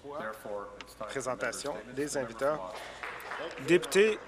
Présentation des inviteurs. Député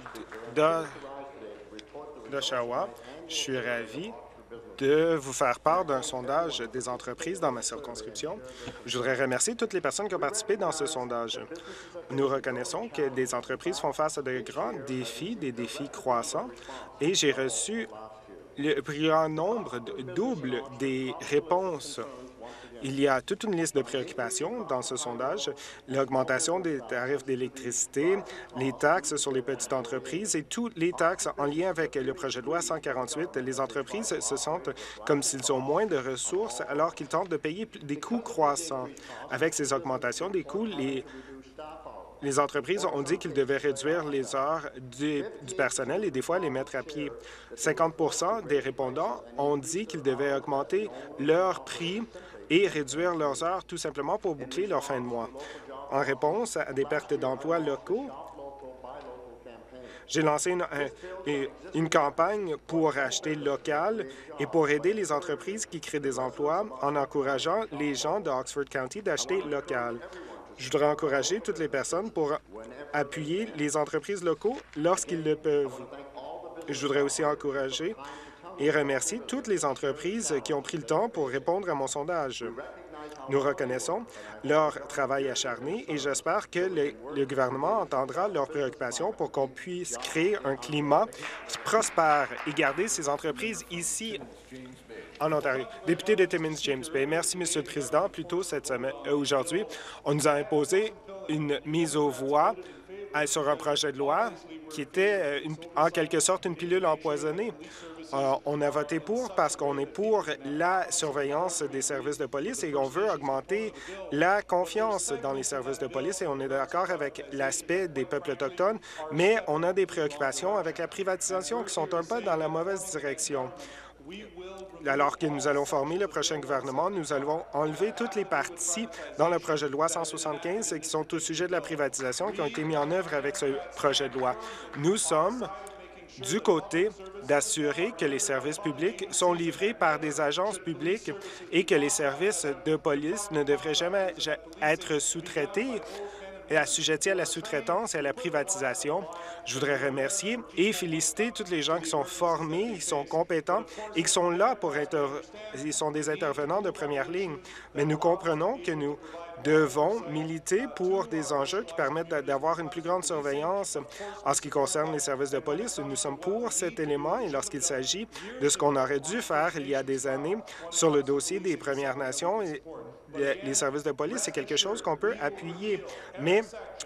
d'Oshawa, je suis ravi de vous faire part d'un sondage des entreprises dans ma circonscription. Je voudrais remercier toutes les personnes qui ont participé dans ce sondage. Nous reconnaissons que des entreprises font face à de grands défis, des défis croissants, et j'ai reçu le plus grand nombre, double des réponses. Il y a toute une liste de préoccupations dans ce sondage, l'augmentation des tarifs d'électricité, les taxes sur les petites entreprises et toutes les taxes en lien avec le projet de loi 148. Les entreprises se sentent comme s'ils ont moins de ressources alors qu'ils tentent de payer des coûts croissants. Avec ces augmentations des coûts, les entreprises ont dit qu'ils devaient réduire les heures du personnel et des fois les mettre à pied. 50 des répondants ont dit qu'ils devaient augmenter leur prix et réduire leurs heures tout simplement pour boucler leur fin de mois. En réponse à des pertes d'emplois locaux, j'ai lancé une campagne pour acheter local et pour aider les entreprises qui créent des emplois en encourageant les gens d'Oxford County d'acheter local. Je voudrais encourager toutes les personnes pour appuyer les entreprises locaux lorsqu'ils le peuvent. Je voudrais aussi encourager et remercier toutes les entreprises qui ont pris le temps pour répondre à mon sondage. Nous reconnaissons leur travail acharné et j'espère que le gouvernement entendra leurs préoccupations pour qu'on puisse créer un climat prospère et garder ces entreprises ici en Ontario. Député de Timmins James Bay. Merci, Monsieur le Président. Plus tôt cette semaine, aujourd'hui, on nous a imposé une mise aux voix sur un projet de loi qui était en quelque sorte une pilule empoisonnée. On a voté pour parce qu'on est pour la surveillance des services de police et on veut augmenter la confiance dans les services de police et on est d'accord avec l'aspect des peuples autochtones, mais on a des préoccupations avec la privatisation qui sont un peu dans la mauvaise direction. Alors que nous allons former le prochain gouvernement, nous allons enlever toutes les parties dans le projet de loi 175 qui sont au sujet de la privatisation qui ont été mis en œuvre avec ce projet de loi. Nous sommes du côté d'assurer que les services publics sont livrés par des agences publiques et que les services de police ne devraient jamais être sous-traités et assujettis à la sous-traitance et à la privatisation. Je voudrais remercier et féliciter tous les gens qui sont formés, qui sont compétents et qui sont là pour ils sont des intervenants de première ligne. Mais nous comprenons que nous devons militer pour des enjeux qui permettent d'avoir une plus grande surveillance en ce qui concerne les services de police. Nous sommes pour cet élément et lorsqu'il s'agit de ce qu'on aurait dû faire il y a des années sur le dossier des Premières Nations, et les services de police, c'est quelque chose qu'on peut appuyer. Mais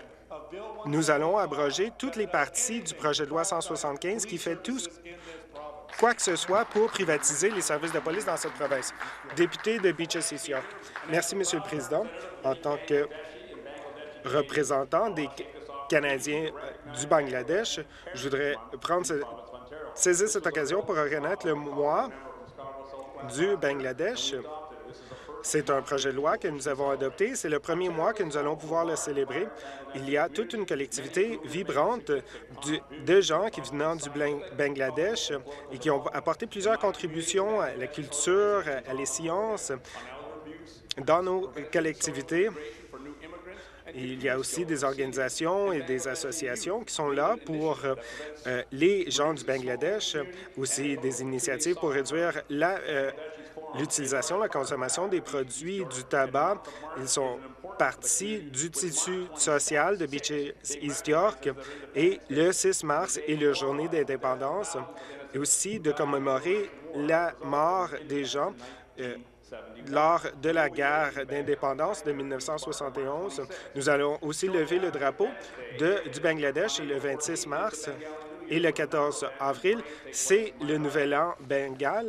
nous allons abroger toutes les parties du projet de loi 175 qui fait tout quoi que ce soit pour privatiser les services de police dans cette province. Député de Beaches East York. Merci, Monsieur le Président. En tant que représentant des Canadiens du Bangladesh, je voudrais saisir cette occasion pour reconnaître le mois du Bangladesh. C'est un projet de loi que nous avons adopté. C'est le premier mois que nous allons pouvoir le célébrer. Il y a toute une collectivité vibrante de gens qui viennent du Bangladesh et qui ont apporté plusieurs contributions à la culture, à les sciences dans nos collectivités. Il y a aussi des organisations et des associations qui sont là pour les gens du Bangladesh, aussi des initiatives pour réduire l'utilisation, la consommation des produits du tabac. Ils sont partie du tissu social de Beaches East York et le 6 mars est la journée d'indépendance et aussi de commémorer la mort des gens lors de la guerre d'indépendance de 1971. Nous allons aussi lever le drapeau du Bangladesh le 26 mars et le 14 avril. C'est le Nouvel An bengal.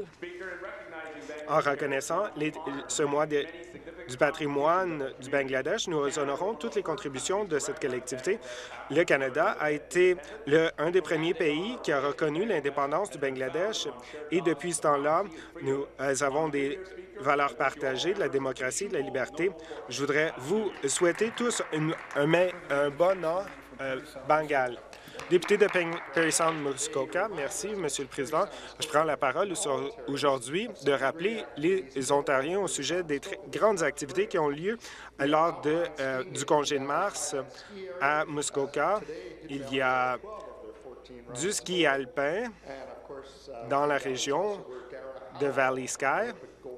En reconnaissant ce mois du patrimoine du Bangladesh, nous honorons toutes les contributions de cette collectivité. Le Canada a été un des premiers pays qui a reconnu l'indépendance du Bangladesh et depuis ce temps-là, nous avons des valeurs partagées, de la démocratie, de la liberté. Je voudrais vous souhaiter tous un bon an bengal. Député de Parry Sound-Muskoka, merci, Monsieur le Président. Je prends la parole aujourd'hui de rappeler les Ontariens au sujet des grandes activités qui ont lieu lors du congé de mars à Muskoka. Il y a du ski alpin dans la région de Valley Sky.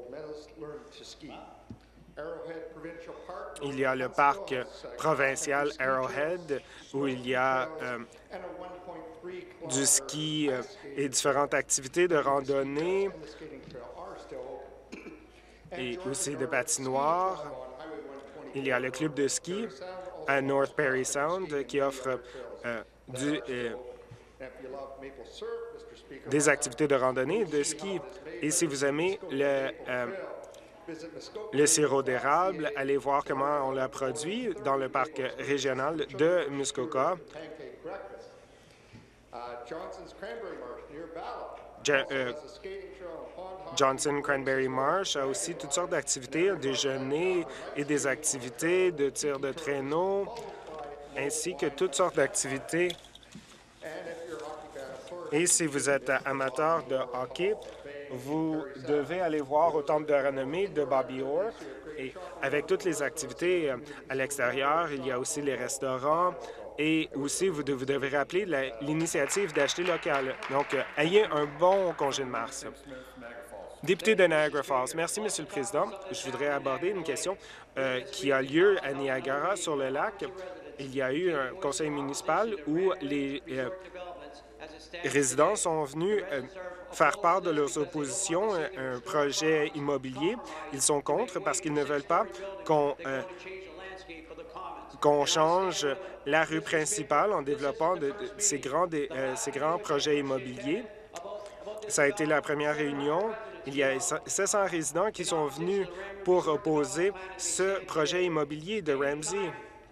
Il y a le parc provincial Arrowhead où il y a du ski et différentes activités de randonnée et aussi de patinoire. Il y a le club de ski à North Parry Sound qui offre des activités de randonnée et de ski. Et si vous aimez le sirop d'érable, allez voir comment on l'a produit dans le parc régional de Muskoka. Johnson Cranberry Marsh a aussi toutes sortes d'activités, un déjeuner et des activités de tir de traîneau, ainsi que toutes sortes d'activités. Et si vous êtes amateur de hockey, vous devez aller voir au Temple de renommée de Bobby Orr. Et avec toutes les activités à l'extérieur, il y a aussi les restaurants. Et aussi, vous devez rappeler l'initiative d'acheter local. Donc, ayez un bon congé de mars. Député de Niagara Falls. Merci, Monsieur le Président. Je voudrais aborder une question qui a lieu à Niagara, sur le lac. Il y a eu un conseil municipal où les résidents sont venus faire part de leurs oppositions à un projet immobilier. Ils sont contre parce qu'ils ne veulent pas qu'on change la rue principale en développant ces grands projets immobiliers. Ça a été la première réunion. Il y a 700 résidents qui sont venus pour opposer ce projet immobilier de Ramsay.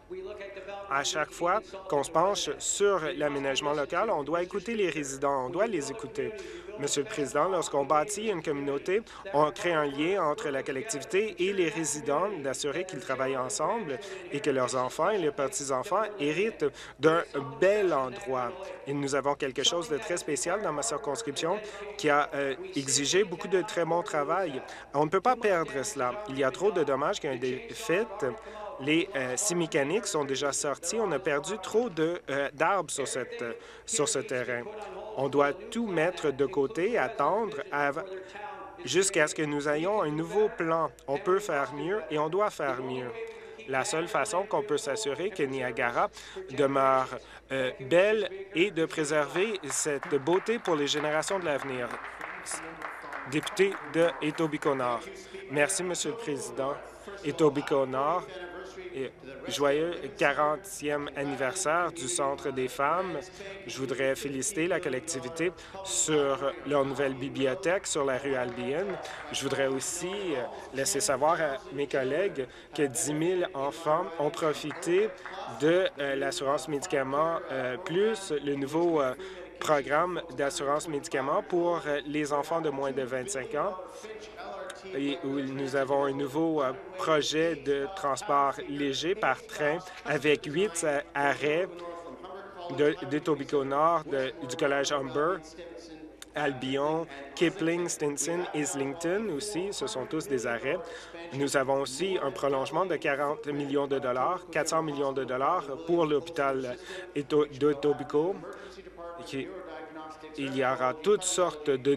À chaque fois qu'on se penche sur l'aménagement local, on doit écouter les résidents, on doit les écouter. Monsieur le Président, lorsqu'on bâtit une communauté, on crée un lien entre la collectivité et les résidents, d'assurer qu'ils travaillent ensemble et que leurs enfants et leurs petits-enfants héritent d'un bel endroit. Et nous avons quelque chose de très spécial dans ma circonscription qui a exigé beaucoup de très bon travail. On ne peut pas perdre cela. Il y a trop de dommages qui ont été faits. Les scies mécaniques sont déjà sortis. On a perdu trop d'arbres sur ce terrain. On doit tout mettre de côté et attendre jusqu'à ce que nous ayons un nouveau plan. On peut faire mieux et on doit faire mieux. La seule façon qu'on peut s'assurer que Niagara demeure belle est de préserver cette beauté pour les générations de l'avenir. Député de Etobicoke-Nord. Merci, Monsieur le Président. Etobicoke-Nord, joyeux 40e anniversaire du Centre des femmes. Je voudrais féliciter la collectivité sur leur nouvelle bibliothèque sur la rue Albion. Je voudrais aussi laisser savoir à mes collègues que 10 000 enfants ont profité de l'assurance médicaments plus le nouveau programme d'assurance médicaments pour les enfants de moins de 25 ans. Et où nous avons un nouveau projet de transport léger par train avec 8 arrêts d'Etobicoke-Nord, du Collège Humber, Albion, Kipling, Stinson, Islington aussi. Ce sont tous des arrêts. Nous avons aussi un prolongement de 40 millions de dollars, 400 millions de dollars pour l'hôpital d'Etobicoke. Il y aura toutes sortes de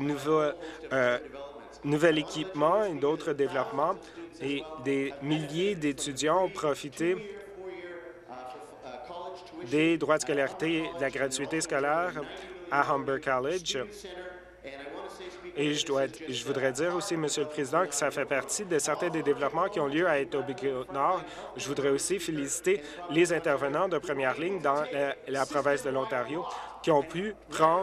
nouvel équipement et d'autres développements, et des milliers d'étudiants ont profité des droits de scolarité, de la gratuité scolaire à Humber College. Et je voudrais dire aussi, Monsieur le Président, que ça fait partie de certains des développements qui ont lieu à Etobicoke-Nord. Je voudrais aussi féliciter les intervenants de première ligne dans la province de l'Ontario qui ont pu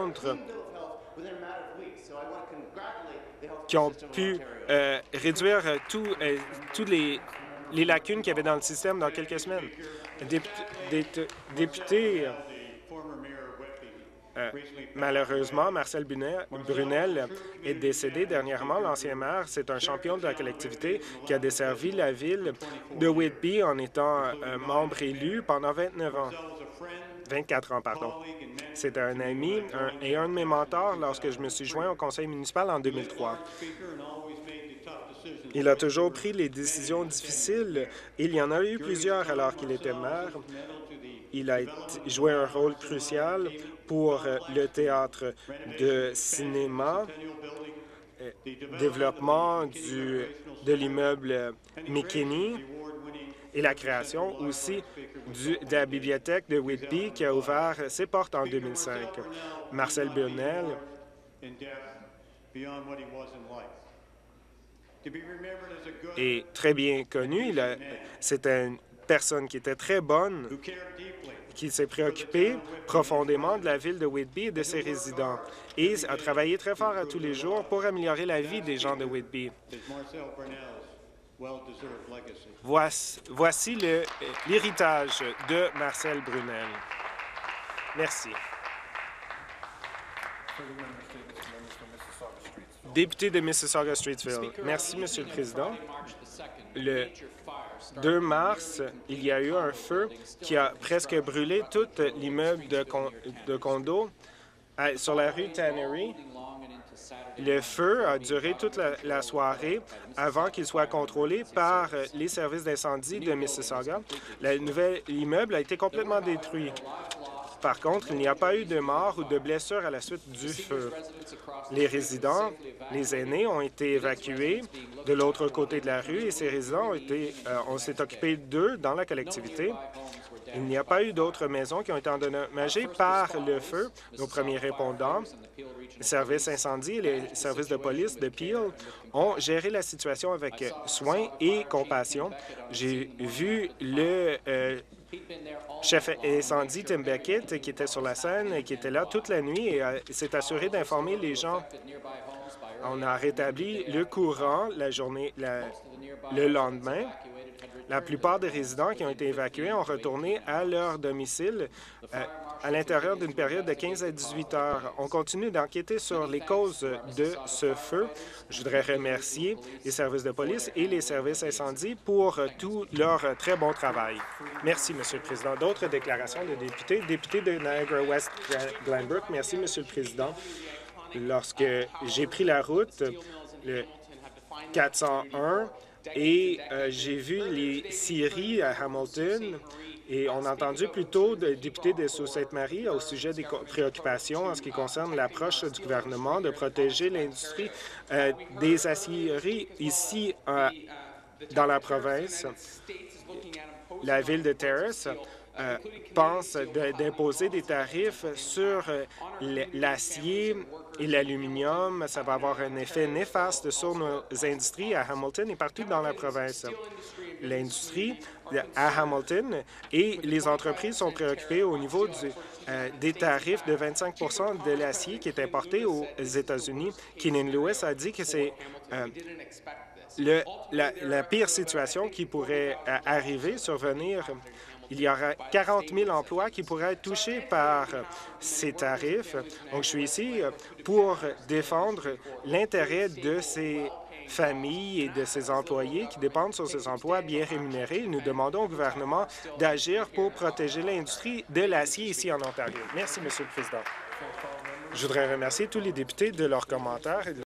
réduire toutes les lacunes qu'il y avait dans le système dans quelques semaines. Député Malheureusement, Marcel Brunel est décédé dernièrement. L'ancien maire, c'est un champion de la collectivité qui a desservi la ville de Whitby en étant membre élu pendant 24 ans, pardon. C'était un ami et un de mes mentors lorsque je me suis joint au conseil municipal en 2003. Il a toujours pris les décisions difficiles. Il y en a eu plusieurs alors qu'il était maire. Il a joué un rôle crucial pour le théâtre de cinéma, développement de l'immeuble McKinney et la création aussi de la bibliothèque de Whitby qui a ouvert ses portes en 2005. Marcel Brunel est très bien connu. C'était une personne qui était très bonne, qui s'est préoccupé profondément de la ville de Whitby et de ses résidents et a travaillé très fort à tous les jours pour améliorer la vie des gens de Whitby. Voici l'héritage de Marcel Brunel. Merci. Député de Mississauga-Streetsville. Merci, Monsieur le Président. Le 2 mars, il y a eu un feu qui a presque brûlé tout l'immeuble de condos sur la rue Tannery. Le feu a duré toute la soirée avant qu'il soit contrôlé par les services d'incendie de Mississauga. Le nouvel immeuble a été complètement détruit. Par contre, il n'y a pas eu de mort ou de blessures à la suite du feu. Les résidents, les aînés, ont été évacués de l'autre côté de la rue et ces résidents on s'est occupé d'eux dans la collectivité. Il n'y a pas eu d'autres maisons qui ont été endommagées par le feu. Nos premiers répondants, les services incendie et les services de police de Peel ont géré la situation avec soin et compassion. J'ai vu le chef incendie Tim Beckett, qui était sur la scène et qui était là toute la nuit et s'est assuré d'informer les gens. On a rétabli le courant le lendemain. La plupart des résidents qui ont été évacués ont retourné à leur domicile à l'intérieur d'une période de 15 à 18 heures. On continue d'enquêter sur les causes de ce feu. Je voudrais remercier les services de police et les services incendies pour tout leur très bon travail. Merci, Monsieur le Président. D'autres déclarations de députés? Député de Niagara-West Glenbrook. Merci, Monsieur le Président. Lorsque j'ai pris la route, le 401, et j'ai vu les scieries à Hamilton et on a entendu plus tôt des députés de Sault-Sainte-Marie au sujet des préoccupations en ce qui concerne l'approche du gouvernement de protéger l'industrie des aciéries ici dans la province. La ville de Terrace pense d'imposer des tarifs sur l'acier et l'aluminium. Ça va avoir un effet néfaste sur nos industries à Hamilton et partout dans la province. L'industrie à Hamilton et les entreprises sont préoccupées au niveau des tarifs de 25 de l'acier qui est importé aux États-Unis. Keenan Lewis a dit que c'est la pire situation qui pourrait survenir. Il y aura 40 000 emplois qui pourraient être touchés par ces tarifs. Donc, je suis ici pour défendre l'intérêt de ces familles et de ces employés qui dépendent sur ces emplois bien rémunérés. Nous demandons au gouvernement d'agir pour protéger l'industrie de l'acier ici en Ontario. Merci, Monsieur le Président. Je voudrais remercier tous les députés de leurs commentaires et de